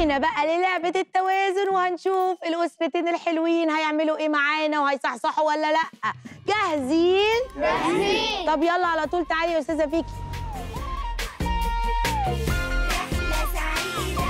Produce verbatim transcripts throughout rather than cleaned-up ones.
جينا بقى للعبة التوازن وهنشوف الأسرتين الحلوين هيعملوا إيه معانا وهيصحصحوا ولا لأ. جاهزين؟ جاهزين. طب يلا على طول تعالي يا أستاذة فيكي. رحلة سعيدة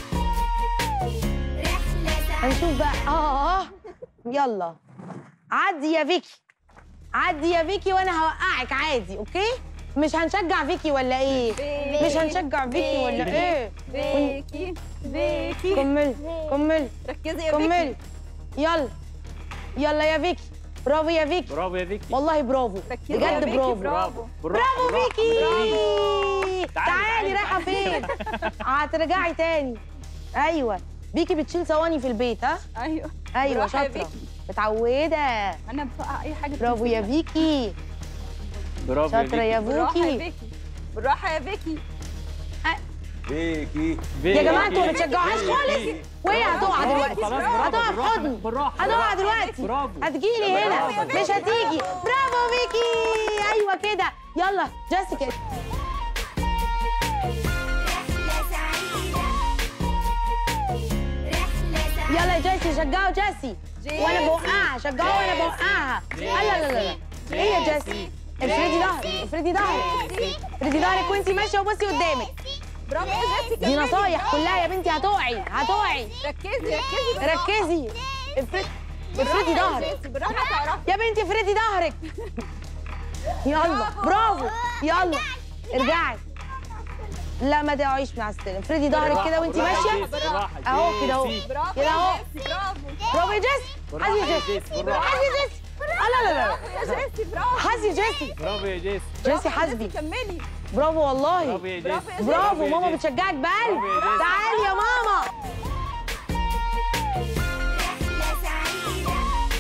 رحلة سعيدة. هنشوف بقى. آه يلا عدي يا فيكي، عدي يا فيكي وأنا هوقعك عادي، أوكي؟ مش هنشجع فيكي ولا إيه؟ فيكي. مش هنشجع فيكي ولا إيه؟ فيكي فيكي كملي كملي ركزي يا كملي. فيكي. يلا يلا يا فيكي، برافو يا فيكي، برافو يا فيكي، والله برافو ركزي يا بجد، فيكي، برافو برافو برافو فيكي. تعالي، تعالي رايحه فين؟ هترجعي تاني. ايوه بيكي بتشيل صواني في البيت. ها ايوه ايوه بالراحة يا شاطره فيكي. متعوده. انا بفقع اي حاجه. برافو يا فيكي، برافو يا شاطره يا بالراحه يا فوكي. فيكي، بالراحه يا فيكي. فيكي يا جماعه انتوا ما بتشجعوهاش خالص، وهي هتقع دلوقتي، خلاص، هتقع في حضني، بالراحه هتقع دلوقتي، برافو. هتجيلي هنا مش هتيجي. برافو فيكي، ايوه كده. يلا جيسيكا. رحلة سعيدة رحلة سعيدة. يلا يا جيسي شجعوا جيسي وانا بوقعها، شجعوا وانا بوقعها. لا لا لا لا ايه يا جيسي؟ افردي ظهرك، افردي ظهرك، افردي ظهرك وانتي ماشيه وبصي قدامك. برافو يا جيسي. دي نصايح كلها يا بنتي، هتقعي هتقعي. ركزي ركزي بالراحة. ركزي، افردي افردي بالراحة يا ظهرك جيسي، بالراحه تعرفي. يا بنتي، افردي ظهرك. يلا برافو، يلا ارجعي. لا ما تقعيش مع السلم، افردي ظهرك كده وانتي ماشيه اهو كده اهو برافو كده يا اهو. جيسي، برافو برافو يا جيسي، حازي يا جيسي، حازي يا جيسي. لا لا لا يا جيسي، برافو. حازي يا جيسي، برافو يا جيسي، جيسي حاسبي. كملي. برافو والله، برافو يا جيسي، برافو يا برافو. يا ماما جيسي. بتشجعك بقلب. برافو يا جيسي. تعالي يا ماما. رحلة سعيدة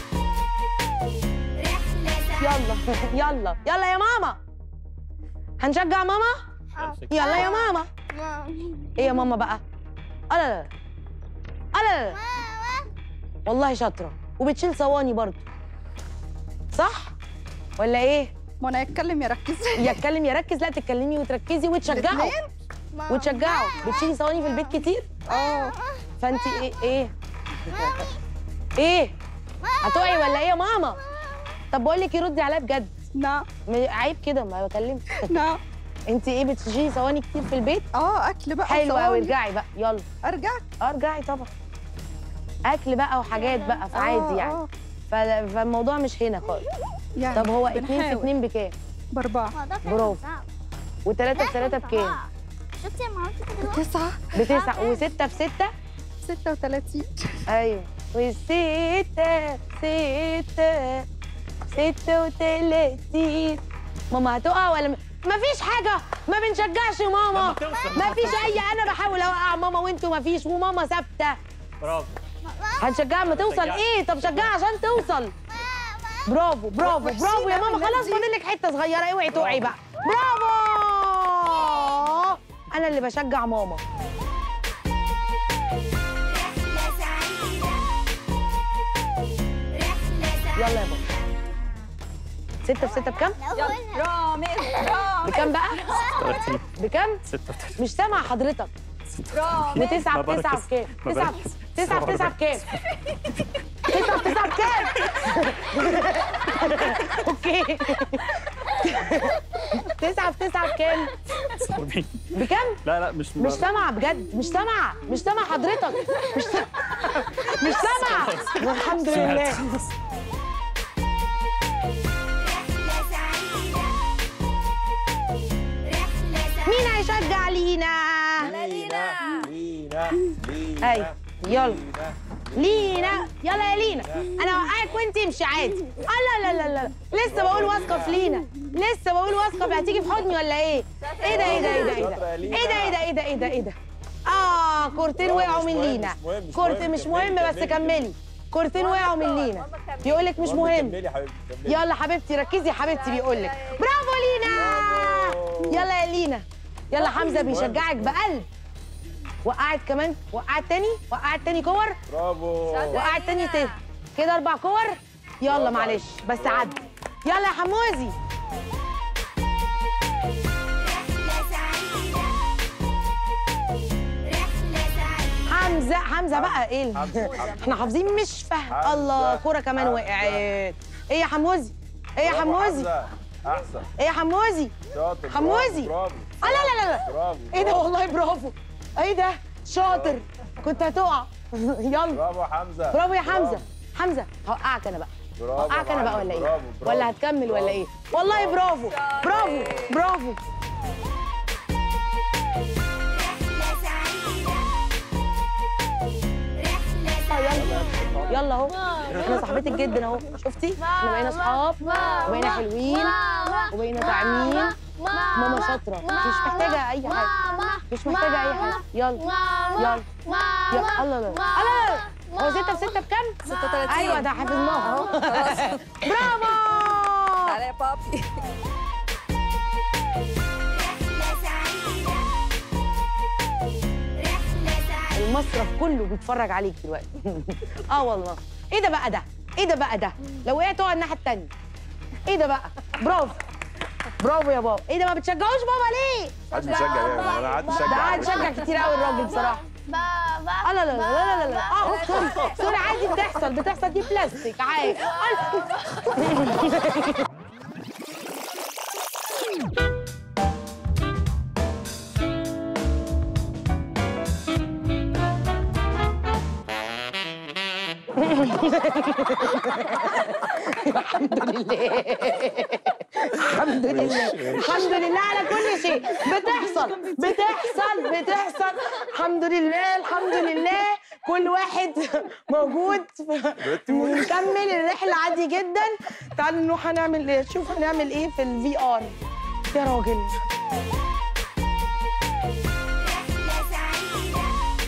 رحلة سعيدة. يلا يلا يلا يا ماما، هنشجع ماما. يلا يا ماما. ايه يا ماما بقى؟ لا لا لا لا لا، والله شاطره وبتشيل صواني برضه، صح ولا ايه؟ ما انا اتكلم يا ركزي. يا اتكلم يا ركز. لا تتكلمي وتركزي وتشجعوا وتشجعوا. بتشيلي صواني في البيت كتير؟ اه فانت ايه ايه ايه هتقعي ولا ايه يا ماما؟ طب بقول لك ردي عليا بجد، نعم م- عيب كده ما بكلمش. نعم. انت ايه بتشيلي صواني كتير في البيت؟ اه اكل بقى. حلو قوي. وصواني. ارجعي بقى يلا. ارجع. اه ارجعي طبعا، اكل بقى وحاجات بقى فعادي يعني. آه. ف- فالموضوع مش هنا خالص. يعني طب هو اتنين في بنحاول. اتنين بكام؟ باربعه. برافو. وتلاته في تلاته بكام؟ شفتي يا مامتي كده؟ تسعه. بتسعه. وسته في سته؟ ستة وثلاثين. ايوه. وستة ستة ستة وتلاتين. ماما هتقع ولا م... مفيش حاجة، ما بنشجعش ماما، مفيش أي. أنا بحاول أوقع ماما وأنتوا مفيش، وماما ثابتة. برافو. هنشجعها ما توصل. إيه طب شجعها عشان توصل. برافو برافو برافو يا ماما. خلاص فاضل لك حتة صغيرة، اوعي تقعي بقى. برافو. أنا اللي بشجع ماما. رحلة سعيدة رحلة سعيدة. يلا يا بابا. ستة في ستة بكام؟ يلا رامز رامز. بكام بقى؟ بكام؟ ستة وتلاتين. مش سامع حضرتك. رامز. وتسعة ما بتسعة بركز. بكام؟ ما تسعة بركز. تسعة بتسعة بكام؟ تسعة بتسعة بكام؟ اوكي. تسعة بتسعة بكام؟ بكام؟ لا لا مش مش سامعة بجد، مش سامعة، مش سامعة حضرتك، مش سامعة، مش سامعة. الحمد لله. رحلة سعيدة رحلة سعيدة. مين هيشجع لينا؟ لينا لينا لينا. ايوه يلا لينا. يلا يا لينا، انا اوقعك وانت امشي عادي. لا لا لا لا لسه بقول واثقه في لينا، لسه بقول واثقه في. هتيجي في حضني ولا ايه؟ ايه ده ايه ده ايه ده ايه ده ايه ده ايه ده ايه ده ايه ده ايه ده اه كورتين وقعوا من لينا. كورت مش مهم بس كملي. كورتين وقعوا من لينا. بيقول لك مش مهم. كملي يا حبيبتي كملي. يلا حبيبتي ركزي يا حبيبتي. بيقول لك برافو لينا. يلا يا لينا. يلا حمزه بيشجعك بقلب. وقعت كمان، وقعت تاني، وقعت تاني كور، برافو. وقعت تاني تاني. كده اربع كور. يلا معلش بس عدي. يلا يا حموزي. رحلة سعيدة رحلة سعيدة. حمزه حمزه بقى ايه ال- حمزة، حمزة. احنا حافظين مش فاهم. حمزة، الله كوره كمان حمزة. وقعت. ايه يا حموزي؟ ايه يا برافو حموزي؟ حمزة. احسن. ايه يا حموزي؟ شاطر. حموزي. برافو. آه لا لا لا لا برافو. ايه ده والله برافو. ايه ده شاطر. كنت هتقع. يلا برافو حمزة. برافو يا حمزه. حمزه هوقعك انا بقى. برافو. هوقعك انا بقى ولا ايه؟ برافو، برافو. ولا هتكمل ولا ايه؟ والله برافو برافو برافو. رحلة سعيدة رحلة آه، سعيدة يلا يلا اهو انا صاحبتك جدا اهو شفتي احنا بقينا اصحاب وبقينا حلوين وبقينا داعمين. ماما شاطره مش محتاجه اي حاجه مش محتاجه اي حاجه. يلا يلا يلا الله الله الله. هو ستة في ستة بكام؟ ستة وتلاتين. ايوه ده حفظناها اهو. برافو. تعالى يا بابي. رحلة سعيدة رحلة سعيدة المصرف كله بيتفرج عليك دلوقتي. اه والله. ايه ده بقى ده؟ ايه ده بقى ده؟ لو وقعت اقعد الناحيه التانيه. ايه ده بقى؟ برافو برافو يا بابا. ايه ده ما بتشجعوش بابا ليه؟ محدش بيشجع ليه؟ انا قعدت اشجع. ده قاعد يشجع كتير قوي الراجل بصراحه. بابا لا لا لا لا لا لا اه سوري سوري عادي بتحصل بتحصل دي بلاستيك عادي. الحمد لله الحمد لله الحمد لله على كل شيء بتحصل بتحصل بتحصل. الحمد لله الحمد لله كل واحد موجود. نكمل الرحله عادي جدا. تعالوا نروح هنعمل ايه؟ شوف هنعمل ايه في الفي ار يا راجل. رحلة سعيدة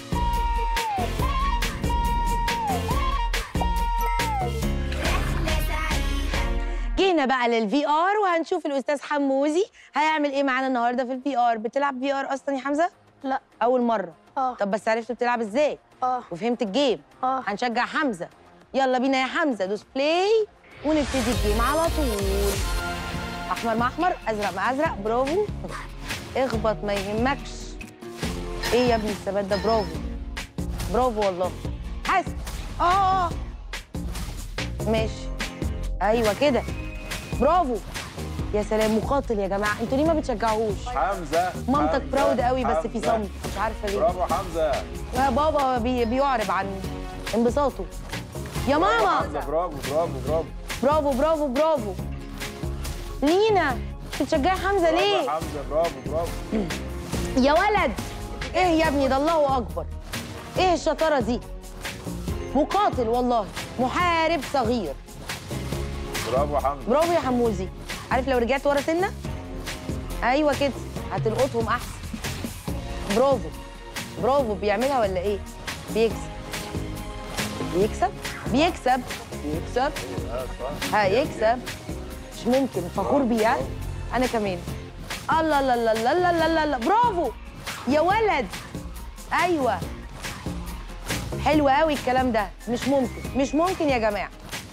رحلة سعيدة جينا بقى للفي ار وهنشوف الاستاذ حموزي هيعمل ايه معانا النهارده في الفي ار. بتلعب في ار اصلا يا حمزه؟ لا. اول مره. اه. طب بس عرفت بتلعب ازاي اه. وفهمت الجيم. اه. هنشجع حمزه. يلا بينا يا حمزه دوس بلاي ونبتدي الجيم على طول. احمر مع احمر ازرق مع ازرق. برافو اخبط ما يهمكش. ايه يا ابني الثبات ده؟ برافو برافو والله. حاسب اه اه ماشي ايوه كده برافو. يا سلام مقاتل يا جماعه. انتوا ليه ما بتشجعوهوش؟ حمزة. مامتك حمزة، براود قوي بس في حمزة. صمت مش عارفه ليه. برافو حمزة. يا بابا بي بيعرب عن انبساطه. يا ماما حمزة برافو برافو برافو. برافو برافو برافو. لينا بتشجعي حمزه ليه؟ برافو حمزة برافو برافو. يا ولد ايه يا ابني ده الله اكبر. ايه الشطاره دي؟ مقاتل والله محارب صغير. برافو حمزة. برافو يا حموزي. عارف لو رجعت ورا سنه ايوه كده هتلقطهم احسن. برافو برافو. بيعملها ولا ايه؟ بيكسب بيكسب بيكسب بيكسب هيكسب. مش ممكن. فخور بيها انا كمان. الله لا لا لا لا لا لا لا. برافو يا ولد. ايوه حلو قوي الكلام ده. مش ممكن مش ممكن يا جماعه.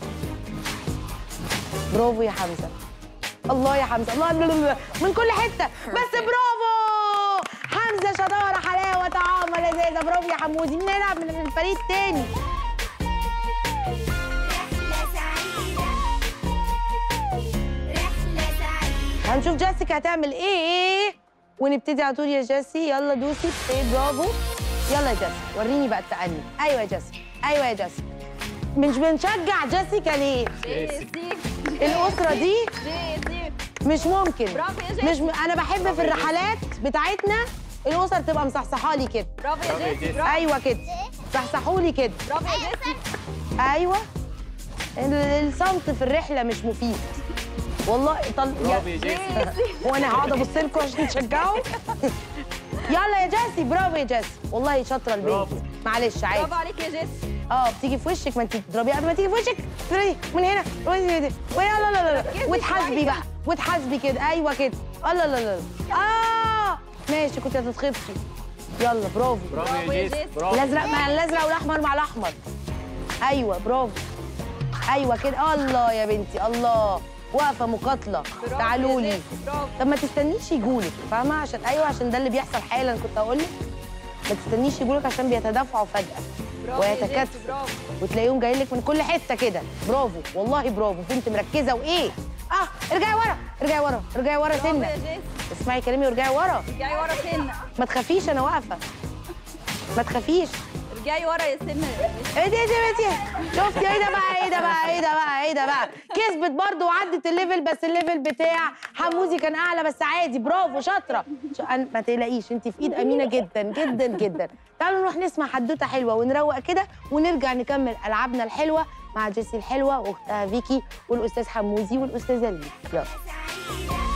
برافو يا حمزه. الله يا حمزه الله لا لا لا. من كل حته بس. برافو حمزه شطاره حلاوه طعامه لذيذه. برافو يا حمودي. بنلعب من الفريق التاني. رحلة سعيدة رحلة سعيدة هنشوف جيسيكا هتعمل ايه ونبتدي على طول يا جيسي. يلا دوسي بلاي. برافو يلا يا جيسي وريني بقى التأني. ايوه يا جيسي ايوه يا جيسي. مش بنشجع جيسيكا ليه؟ جيسي. الأسرة دي جيسي. مش ممكن. برافو يا جيسي. مش م... انا بحب في الرحلات بتاعتنا الاسر تبقى مصحصحه لي كده. برافو يا جيسي. برافو. ايوه كده صحصحوا لي كده. برافو يا جيسي. ايوه ال- الصمت في الرحله مش مفيد والله. طل... برافو يا جيسي. وانا هقعد ابص لكم عشان تشجعوا. يلا يا جيسي. برافو يا جيسي والله شاطره البنت. برافو. معلش عادي. برافو عليك يا جيسي. اه بتيجي في وشك ما انت تضربيها قبل ما تيجي في وشك. تضربي من هنا ولا لا لا لا وتحاسبي بقى وتحاسبي كده. ايوه كده. الله لا لا لا اه ماشي كنت هتتخبطي. يلا برافو. برافو يا جيسي. برافو. الازرق مع الازرق والاحمر مع الاحمر. ايوه برافو. ايوه كده. الله يا بنتي الله. واقفه مقاتله. برافو تعالوا يا لي. جيسي. برافو. طب ما تستنيش يجولك فاهمه عشان ايوه عشان ده اللي بيحصل حالا كنت هقول لك. ما تستنيش يجولك عشان بيتدافعوا فجأة برافو يا جيسي، ويتكاتفوا برافو. وتلاقيهم جايين لك من كل حتة كده. برافو والله برافو، بنت مركزة وإيه؟ اه ارجعي ورا ارجعي ورا ارجعي ورا برافو سنة. يا جيسي. اسمعي كلامي وارجعي ورا. ارجعي ورا سنة. ما تخافيش انا واقفة. ما تخافيش. ارجعي ورا يا سنة. ايه دي دي دي شفتي؟ ايه ده بقى؟ ايه ده بقى؟ ايه ده بقى؟ ايه ده بقى؟ كسبت برضه وعدت الليفل، بس الليفل بتاع حموزي كان اعلى، بس عادي. برافو شاطره. ش- أن- ما تقلقيش، انت في ايد امينه جدا جدا جدا. تعالوا نروح نسمع حدوته حلوه ونروق كده، ونرجع نكمل العابنا الحلوه مع جيسي الحلوه واختها فيكي والاستاذ حموزي والاستاذه ليلي. يلا. سعيدة